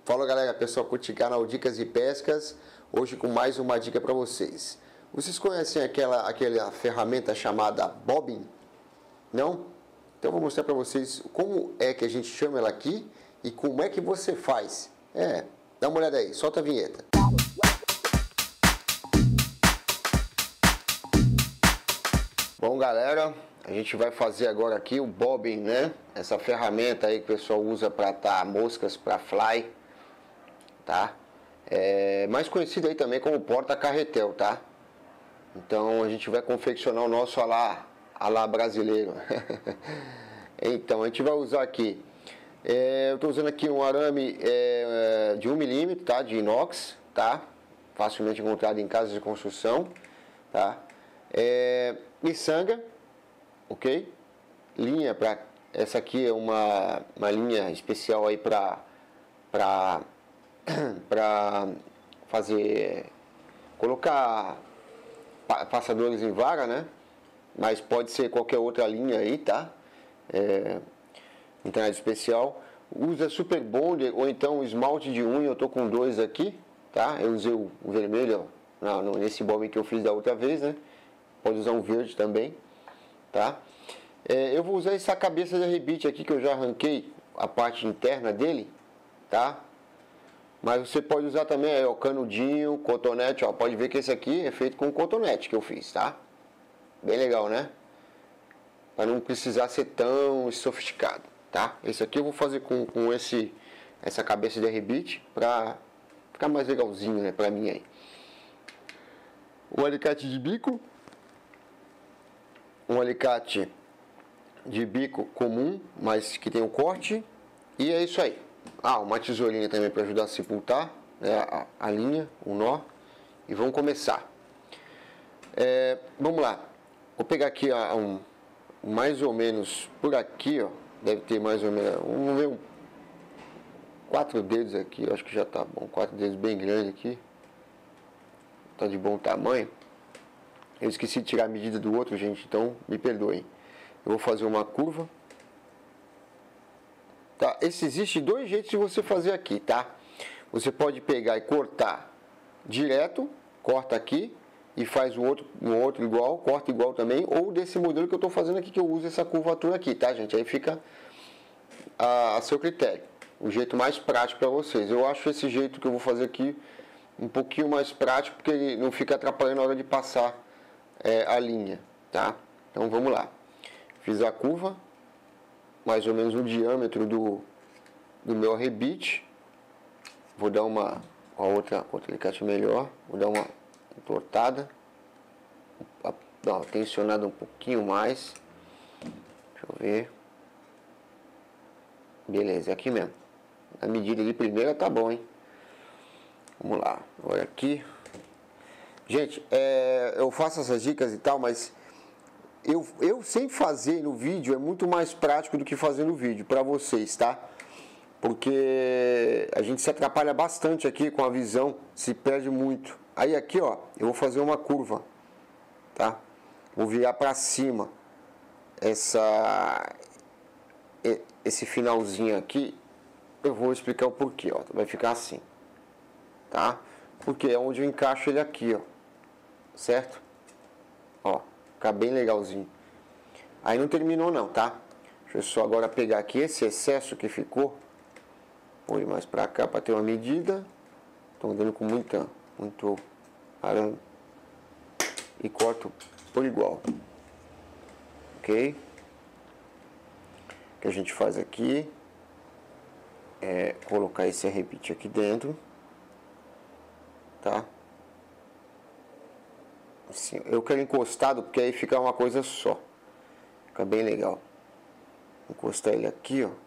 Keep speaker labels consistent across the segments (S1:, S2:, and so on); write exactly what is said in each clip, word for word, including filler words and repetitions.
S1: Fala galera, pessoal, curte o canal Dicas de Pescas. Hoje com mais uma dica para vocês. Vocês conhecem aquela, aquela ferramenta chamada bobbin? Não? Então eu vou mostrar para vocês como é que a gente chama ela aqui e como é que você faz. É, dá uma olhada aí, solta a vinheta. Bom galera, a gente vai fazer agora aqui o bobbin, né? Essa ferramenta aí que o pessoal usa para atar moscas para fly, tá? É mais conhecido aí também como porta-carretel, tá? Então a gente vai confeccionar o nosso alá, alá brasileiro. Então a gente vai usar aqui, é, eu estou usando aqui um arame é, de um milímetro, tá? De inox, tá? Facilmente encontrado em casas de construção, tá? É, miçanga, ok? Linha para essa aqui é uma, uma linha especial aí para para para fazer colocar passadores em vara, né? Mas pode ser qualquer outra linha aí, tá? É, internet especial. Usa Super Bond ou então esmalte de unha. Eu tô com dois aqui, tá? Eu usei o vermelho ó, não, nesse bobbin que eu fiz da outra vez, né? Pode usar um verde também, tá? É, eu vou usar essa cabeça de rebite aqui que eu já arranquei a parte interna dele, tá? Mas você pode usar também é, o canudinho, cotonete, ó. Pode ver que esse aqui é feito com cotonete que eu fiz, tá? Bem legal, né? Para não precisar ser tão sofisticado, tá? Esse aqui eu vou fazer com, com esse, essa cabeça de rebite pra ficar mais legalzinho, né? Pra mim aí. O alicate de bico. Um alicate de bico comum, mas que tem um corte. E é isso aí. Ah, uma tesourinha também para ajudar a sepultar, né, a, a linha, o nó. E vamos começar. É, vamos lá. Vou pegar aqui ó, um, mais ou menos por aqui, ó. Deve ter mais ou menos, vamos ver, um, quatro dedos aqui. Acho que já tá bom. Quatro dedos bem grandes aqui. Tá de bom tamanho. Eu esqueci de tirar a medida do outro, gente, então me perdoem. Eu vou fazer uma curva. Tá? Esse, existe dois jeitos de você fazer aqui, tá? Você pode pegar e cortar direto, corta aqui e faz o outro, o outro igual, corta igual também, ou desse modelo que eu estou fazendo aqui, que eu uso essa curvatura aqui, tá, gente? Aí fica a, a seu critério, o jeito mais prático para vocês. Eu acho esse jeito que eu vou fazer aqui um pouquinho mais prático, porque ele não fica atrapalhando na hora de passar é, a linha, tá? Então vamos lá. Fiz a curva, mais ou menos o diâmetro do, do meu rebite. Vou dar uma, uma outra, outra alicate melhor, vou dar uma entortada, dar uma tensionada um pouquinho mais. Deixa eu ver. Beleza, é aqui mesmo. A medida de primeira tá bom, hein? Vamos lá, olha aqui. Gente, é, eu faço essas dicas e tal, mas eu, eu sem fazer no vídeo é muito mais prático do que fazer no vídeo para vocês, tá? Porque a gente se atrapalha bastante aqui com a visão, se perde muito. Aí aqui, ó, eu vou fazer uma curva, tá? Vou virar para cima essa esse finalzinho aqui. Eu vou explicar o porquê, ó. Vai ficar assim, tá? Porque é onde eu encaixo ele aqui, ó. Certo? Ó, fica bem legalzinho. Aí não terminou não, tá? Deixa eu só agora pegar aqui esse excesso que ficou. Vou ir mais pra cá pra ter uma medida. Tô andando com muita, muito arame. E corto por igual. Ok? O que a gente faz aqui é colocar esse rebite aqui dentro. Tá? Assim, eu quero encostado porque aí fica uma coisa só. Fica bem legal. Encostar ele aqui, ó.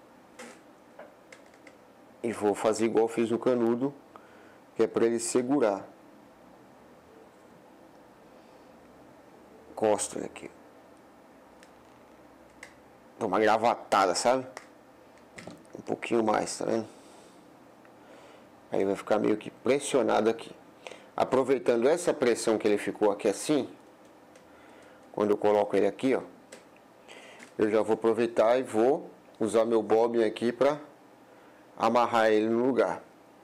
S1: E vou fazer igual eu fiz no canudo, que é para ele segurar. Encosto ele aqui. Dá uma gravatada, sabe? Um pouquinho mais, tá vendo? Aí vai ficar meio que pressionado aqui. Aproveitando essa pressão que ele ficou aqui assim, quando eu coloco ele aqui, ó, eu já vou aproveitar e vou usar meu bobbin aqui para amarrar ele no lugar,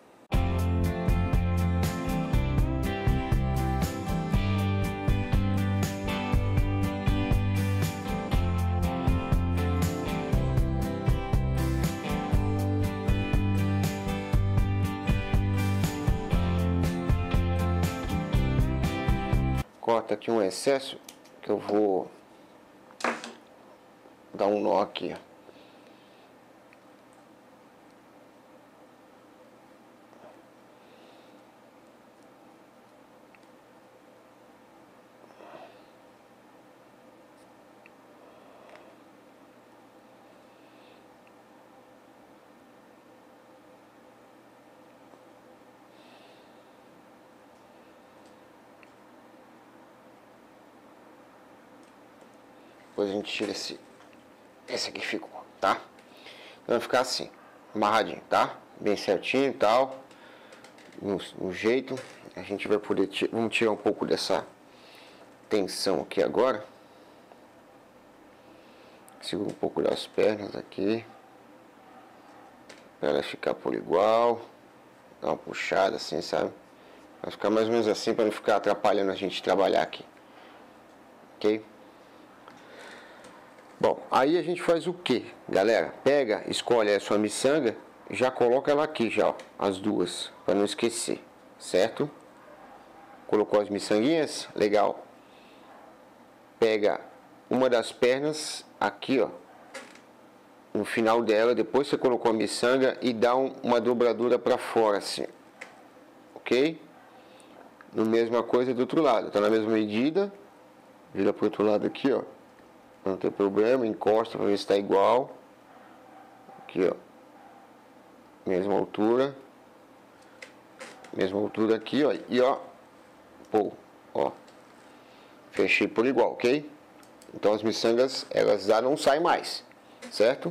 S1: corta aqui um excesso que eu vou dar um nó aqui, ó. Depois a gente tira esse, esse aqui ficou, tá? Então vai ficar assim, amarradinho, tá? Bem certinho e tal, no, no jeito. A gente vai poder, vamos tirar um pouco dessa tensão aqui agora. Segura um pouco das pernas aqui, para ela ficar por igual. Dá uma puxada assim, sabe? Vai ficar mais ou menos assim, para não ficar atrapalhando a gente trabalhar aqui, ok? Bom, aí a gente faz o que, galera? Pega, escolhe a sua miçanga, já coloca ela aqui já, ó, as duas, para não esquecer, certo? Colocou as miçanguinhas, legal. Pega uma das pernas aqui, ó, no final dela, depois você colocou a miçanga e dá um, uma dobradura para fora assim, ok? No mesma coisa do outro lado, tá na mesma medida, vira pro outro lado aqui, ó. Não tem problema, encosta para ver se está igual. Aqui, ó. Mesma altura. Mesma altura aqui, ó. E ó. Pô, ó. Fechei por igual, ok? Então as miçangas, elas já não saem mais. Certo?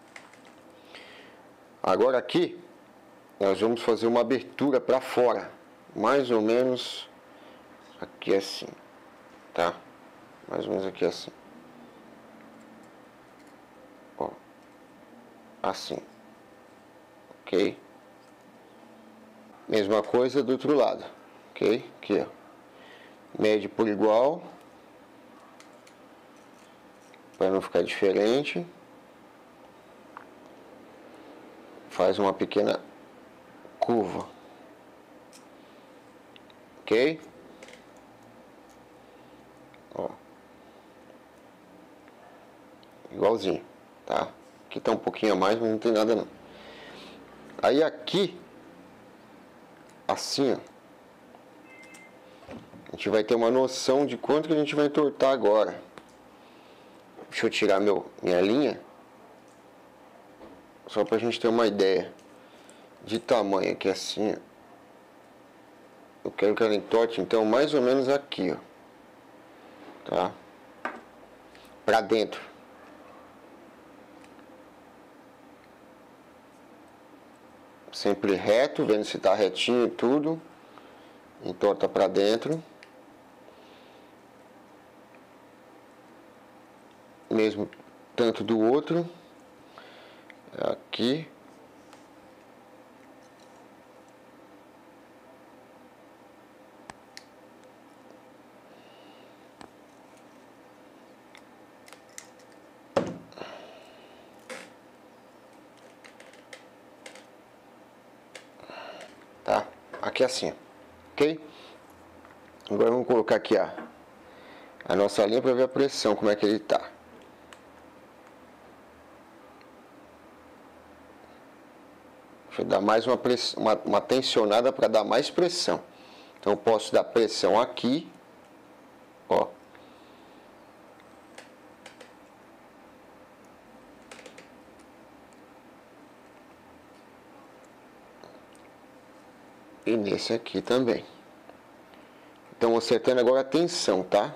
S1: Agora aqui, nós vamos fazer uma abertura para fora. Mais ou menos aqui assim. Tá? Mais ou menos aqui assim. Assim, ok? Mesma coisa do outro lado, ok? Aqui, ó, mede por igual, para não ficar diferente. Faz uma pequena curva, ok? Ó, igualzinho, tá? Aqui tá um pouquinho a mais, mas não tem nada não. Aí aqui, assim, ó, a gente vai ter uma noção de quanto que a gente vai entortar agora. Deixa eu tirar meu, minha linha, só pra gente ter uma ideia de tamanho aqui assim, ó. Eu quero que ela entorte, então, mais ou menos aqui, ó, tá? Pra dentro. Sempre reto, vendo se tá retinho e tudo. Entorta pra dentro. Mesmo tanto do outro. Aqui. Tá? Aqui assim, ok? Agora vamos colocar aqui a, a nossa linha para ver a pressão, como é que ele tá. Deixa eu dar mais uma, pressão, uma, uma tensionada para dar mais pressão. Então eu posso dar pressão aqui, ó. E nesse aqui também. Então acertando agora a tensão, tá?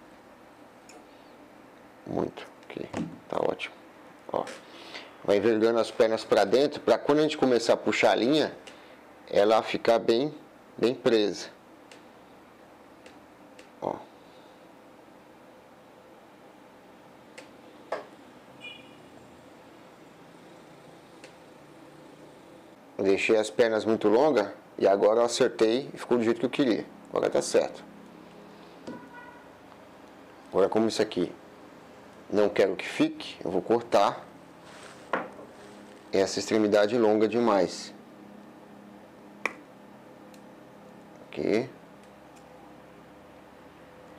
S1: Muito, ok, tá ótimo. Ó, vai envergando as pernas para dentro, para quando a gente começar a puxar a linha, ela ficar bem, bem presa. Ó. Deixei as pernas muito longas e agora eu acertei e ficou do jeito que eu queria. Agora tá certo. Agora, como isso aqui não quero que fique, eu vou cortar essa extremidade longa demais. Aqui.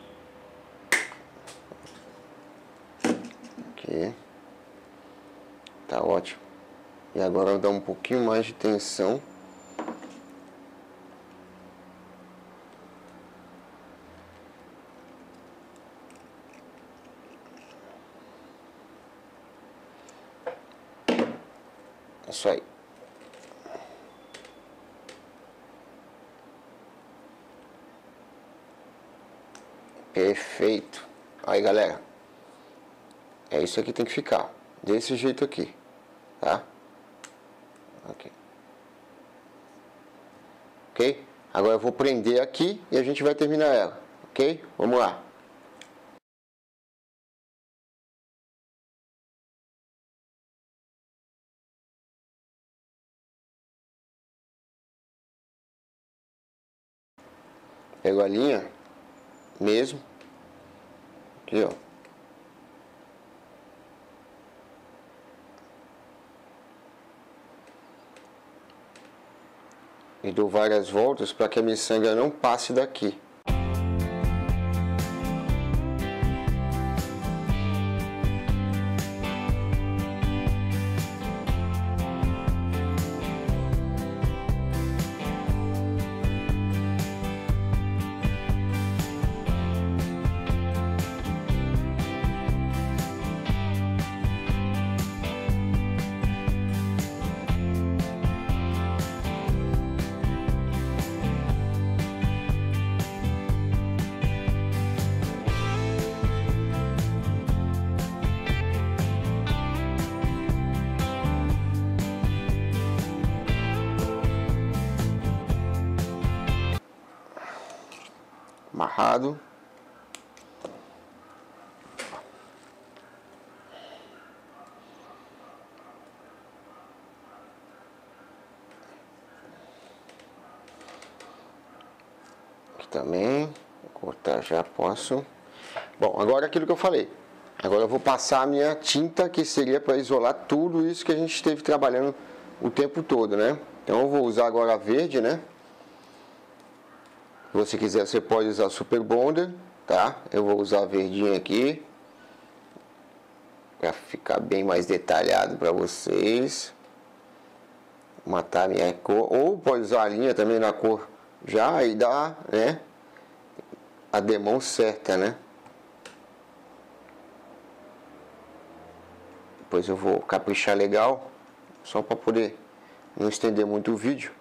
S1: Tá ótimo. E agora eu vou dar um pouquinho mais de tensão. Isso aí. Perfeito. Aí, galera. É isso aqui que tem que ficar. Desse jeito aqui. Tá? Ok. Ok? Agora eu vou prender aqui e a gente vai terminar ela. Ok? Vamos lá. Pego a linha mesmo. Aqui, ó. E dou várias voltas para que a miçanga não passe daqui. Amarrado. Aqui também. Vou cortar, já posso. Bom, agora aquilo que eu falei. Agora eu vou passar a minha tinta, que seria para isolar tudo isso que a gente esteve trabalhando o tempo todo, né? Então eu vou usar agora a verde, né? Se você quiser, você pode usar Super Bonder, tá? Eu vou usar a verdinha aqui para ficar bem mais detalhado para vocês. Matar a minha cor, ou pode usar a linha também na cor já e dá, né? A demão certa, né? Depois eu vou caprichar legal, só para poder não estender muito o vídeo.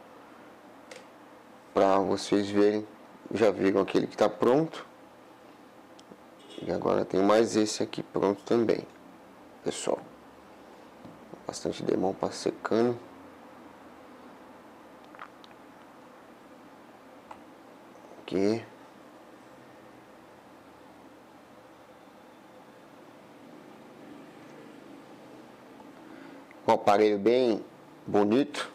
S1: Para vocês verem, já viram aquele que está pronto. E agora tem mais esse aqui pronto também, pessoal. Bastante demão para secando. Aqui. Um aparelho bem bonito.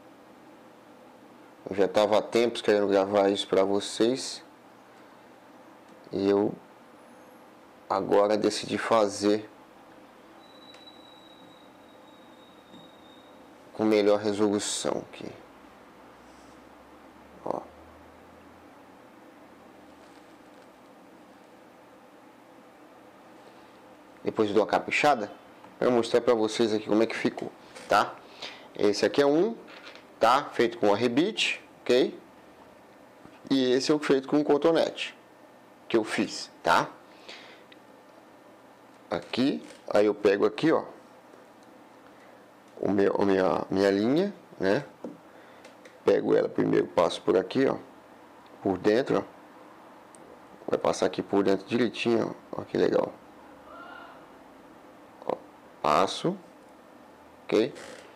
S1: Eu já estava há tempos querendo gravar isso para vocês. E eu agora decidi fazer com melhor resolução aqui. Ó. Depois eu dou uma caprichada para mostrar para vocês aqui como é que ficou, tá? Esse aqui é um, tá? Feito com arrebite, ok? E esse é o feito com cotonete que eu fiz, tá? Aqui, aí eu pego aqui, ó, o meu, a minha, minha linha, né? Pego ela primeiro, passo por aqui, ó, por dentro, ó. Vai passar aqui por dentro direitinho, ó, ó que legal. Ó, passo, ok?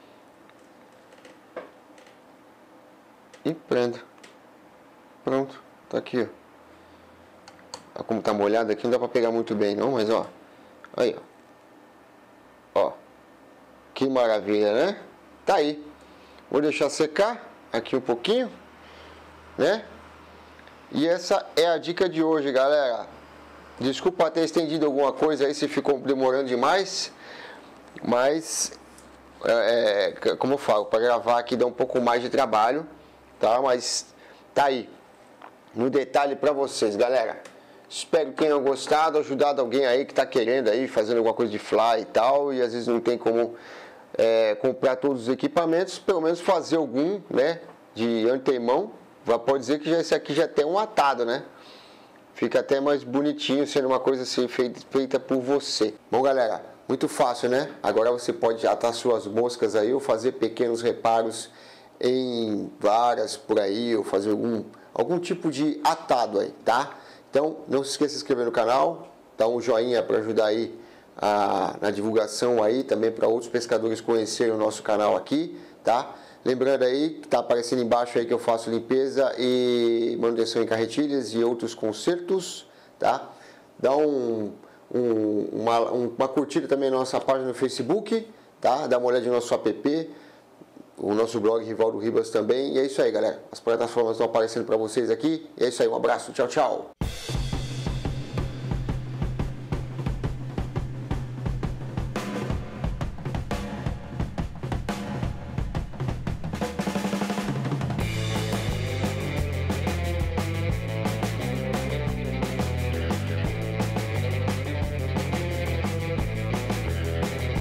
S1: E prendo. Pronto, tá aqui, ó. Ó como tá molhado aqui, não dá pra pegar muito bem não, mas ó. Aí, ó. Ó. Que maravilha, né? Tá aí. Vou deixar secar aqui um pouquinho, né? E essa é a dica de hoje, galera. Desculpa ter estendido alguma coisa aí se ficou demorando demais. Mas, é, é, como eu falo, para gravar aqui dá um pouco mais de trabalho, tá? Mas tá aí, no detalhe para vocês, galera. Espero que tenham gostado, ajudado alguém aí que está querendo aí, fazendo alguma coisa de fly e tal, e às vezes não tem como é, comprar todos os equipamentos, pelo menos fazer algum, né, de antemão. Pode dizer que já, esse aqui já tem um atado, né? Fica até mais bonitinho, sendo uma coisa assim feita, feita por você. Bom, galera, muito fácil, né? Agora você pode atar suas moscas aí ou fazer pequenos reparos em varas por aí, ou fazer algum, algum tipo de atado aí, tá? Então, não se esqueça de se inscrever no canal, dá um joinha para ajudar aí a, na divulgação aí, também para outros pescadores conhecerem o nosso canal aqui, tá? Lembrando aí que tá aparecendo embaixo aí que eu faço limpeza e manutenção em carretilhas e outros consertos, tá? Dá um, um, uma, uma curtida também na nossa página no Facebook, tá? Dá uma olhadinha no nosso app, o nosso blog Rivaldo Ribas também. E é isso aí, galera. As plataformas estão aparecendo para vocês aqui. E é isso aí, um abraço, tchau, tchau.